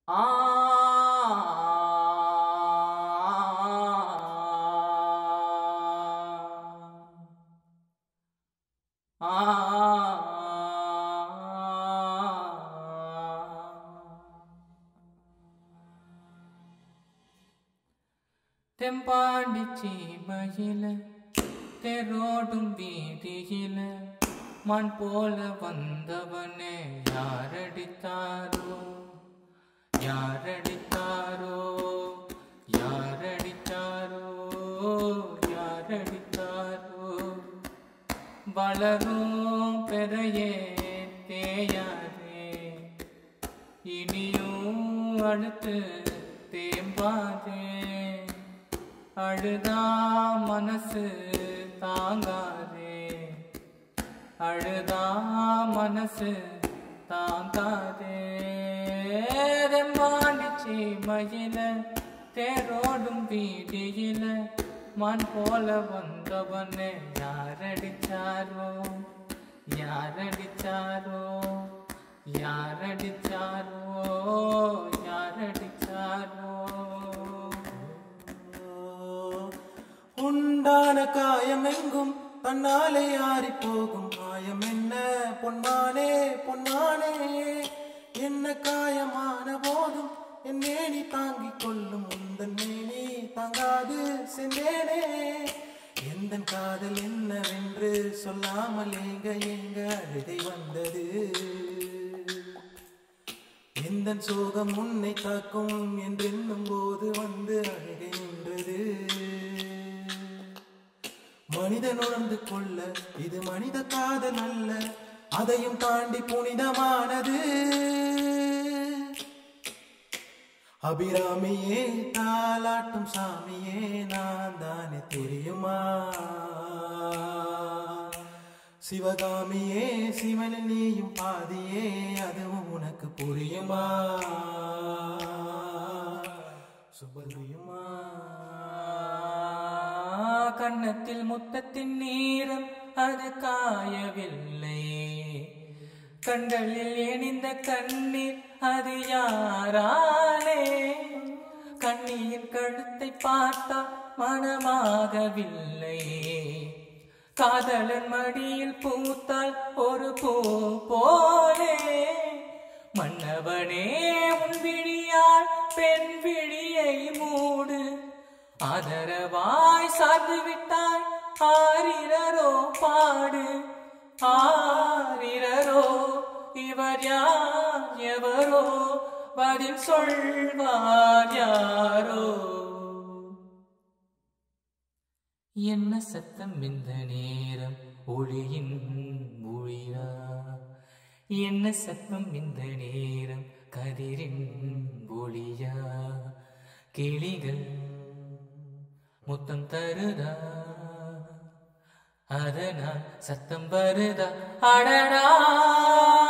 ஆ தெம்பாண்டி சீமையில தெரோடும் வீதியில மண் போல வந்தவனே யாரடித்தாரோ யாரடித்தாரோ யாரடித்தாரோ யாரடித்தாரோ வளரும் பெறையே தேயாதே இனியும் அடுத்து தேம்பாதே அழுதா மனசு தாங்காதே அழுதா மனசு தாங்காதே ரெம்பாண்டிச்சி மயில தேரோடும் வீதியில மண் போல வந்தவனே யாரடிச்சாரோ யாரடிச்சாரோ யாரடிச்சாரோ யாரடிச்சாரோ உண்டான காயமெங்கும் தன்னாலே ஆறி போகும் காயம் என்ன பொன்மானே பொன்மானே என்ன காயமான போதும் என் மேனி தாங்கிக் கொள்ளும் உந்தன் மேனி தாங்காது சென்றேனே எந்த காதல் என்னவென்று சொல்லாமல் எங்க அழுகை வந்தது எந்த சோகம் உன்னை தாக்கும் என்றென்னும் போது வந்து அழுகை நின்றது மனிதன் உணர்ந்து கொள்ள இது மனித காதல் அல்ல அதையும் தாண்டி புனிதமானது அபிராமியே தாலாட்டும் சாமியே நான் தானே தெரியுமா சிவகாமியே சிவனில் நீயும் பாதியே அதுவும் உனக்கு புரியுமா சுபரியுமா கன்னத்தில் முத்தத்தின் நீரம் அது காயவில்லை கண்களில் இணைந்த கண்ணீர் அது யாராலே கண்ணியின் கழுத்தை பார்த்தா மனமாகவில்லை காதலன் மடியில் பூத்தால் ஒரு பூ போலே மன்னவனே உன் விழியால் பெண் விழியை மூடு ஆதரவாய் சார்ந்து விட்டாய் ஆரிரரோ பாடு ஆரிரரோ இவர் யார் எவரோ பதில் சொல்வார் யாரோ என்ன சத்தம் இந்த நேரம் ஒளியின் மொழியா என்ன சத்தம் இந்த நேரம் கதிரின் ஒளியா கிளிகள் முத்தம் தருதா அதனால் சத்தம் வருதா அடடா